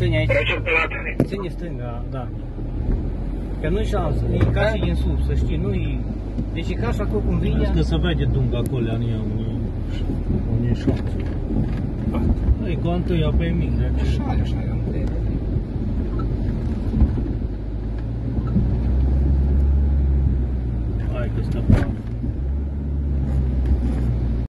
ține aici. Mergem pe la tine. Ține stânga, da. Că nu-i șansă, e ca și din sus, să știi, nu-i... Deci e ca și acolo cum vine... Că se vede dunga acolo, în ea, unii șanță. E cu întâia pe mine. Așa, așa, hai că stă pe